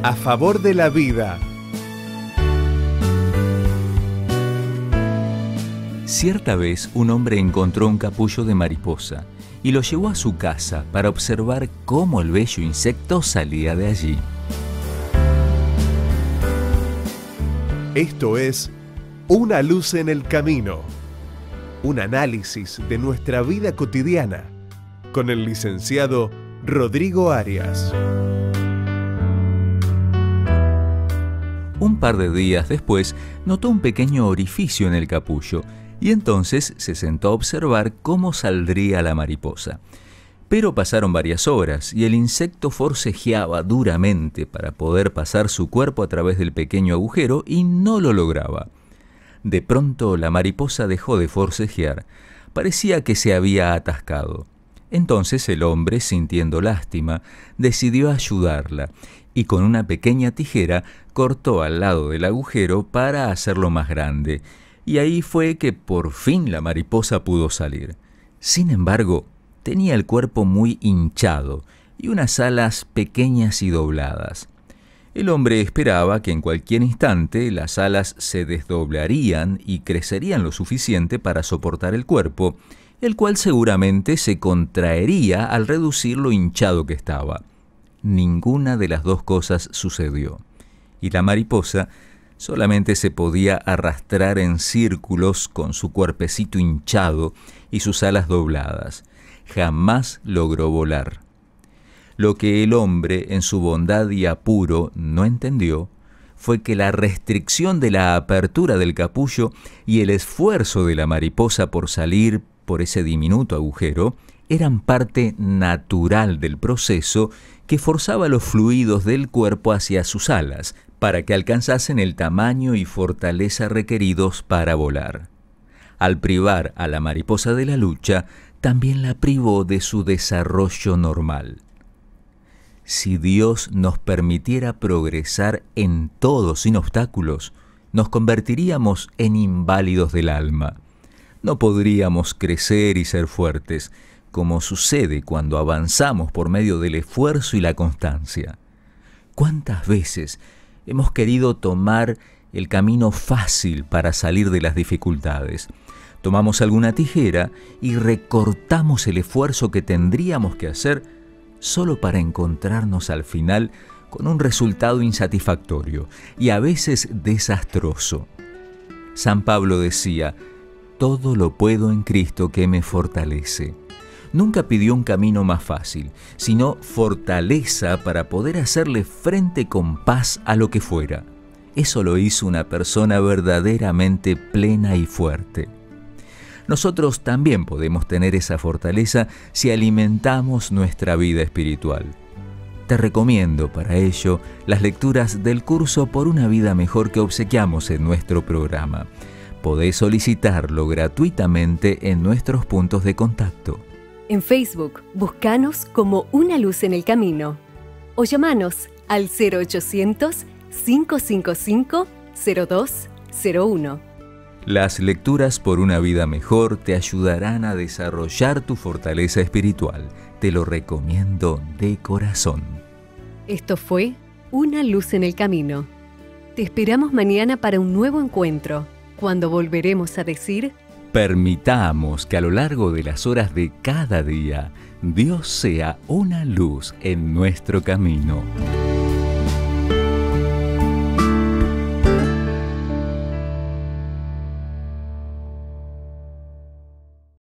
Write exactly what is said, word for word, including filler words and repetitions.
A favor de la vida. Cierta vez un hombre encontró un capullo de mariposa y lo llevó a su casa para observar cómo el bello insecto salía de allí. Esto es Una luz en el camino, un análisis de nuestra vida cotidiana con el licenciado Rodrigo Arias. Un par de días después notó un pequeño orificio en el capullo y entonces se sentó a observar cómo saldría la mariposa. Pero pasaron varias horas y el insecto forcejeaba duramente para poder pasar su cuerpo a través del pequeño agujero y no lo lograba. De pronto la mariposa dejó de forcejear. Parecía que se había atascado. Entonces el hombre, sintiendo lástima, decidió ayudarla y con una pequeña tijera cortó al lado del agujero para hacerlo más grande. Y ahí fue que por fin la mariposa pudo salir. Sin embargo, tenía el cuerpo muy hinchado y unas alas pequeñas y dobladas. El hombre esperaba que en cualquier instante las alas se desdoblarían y crecerían lo suficiente para soportar el cuerpo, el cual seguramente se contraería al reducir lo hinchado que estaba. Ninguna de las dos cosas sucedió, y la mariposa solamente se podía arrastrar en círculos con su cuerpecito hinchado y sus alas dobladas. Jamás logró volar. Lo que el hombre, en su bondad y apuro, no entendió fue que la restricción de la apertura del capullo y el esfuerzo de la mariposa por salir por ese diminuto agujero eran parte natural del proceso que forzaba los fluidos del cuerpo hacia sus alas para que alcanzasen el tamaño y fortaleza requeridos para volar. Al privar a la mariposa de la lucha, también la privó de su desarrollo normal. Si Dios nos permitiera progresar en todo sin obstáculos, nos convertiríamos en inválidos del alma. No podríamos crecer y ser fuertes, como sucede cuando avanzamos por medio del esfuerzo y la constancia. ¿Cuántas veces hemos querido tomar el camino fácil para salir de las dificultades? Tomamos alguna tijera y recortamos el esfuerzo que tendríamos que hacer solo para encontrarnos al final con un resultado insatisfactorio y a veces desastroso. San Pablo decía: todo lo puedo en Cristo que me fortalece. Nunca pidió un camino más fácil, sino fortaleza para poder hacerle frente con paz a lo que fuera. Eso lo hizo una persona verdaderamente plena y fuerte. Nosotros también podemos tener esa fortaleza si alimentamos nuestra vida espiritual. Te recomiendo para ello las lecturas del curso Por una vida mejor que obsequiamos en nuestro programa. Podés solicitarlo gratuitamente en nuestros puntos de contacto. En Facebook, búscanos como Una Luz en el Camino o llamanos al cero ochocientos, cinco cinco cinco, cero dos cero uno. Las lecturas Por una vida mejor te ayudarán a desarrollar tu fortaleza espiritual. Te lo recomiendo de corazón. Esto fue Una Luz en el Camino. Te esperamos mañana para un nuevo encuentro, cuando volveremos a decir: permitamos que a lo largo de las horas de cada día, Dios sea una luz en nuestro camino.